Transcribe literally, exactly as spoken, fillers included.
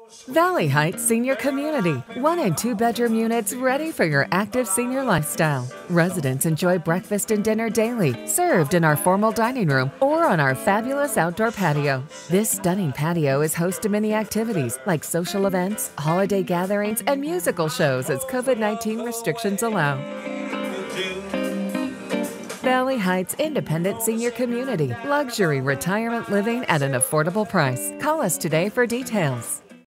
Valley Heights Senior Community. One and two bedroom units ready for your active senior lifestyle. Residents enjoy breakfast and dinner daily, served in our formal dining room or on our fabulous outdoor patio. This stunning patio is host to many activities like social events, holiday gatherings, and musical shows as COVID nineteen restrictions allow. Valley Heights Independent Senior Community. Luxury retirement living at an affordable price. Call us today for details.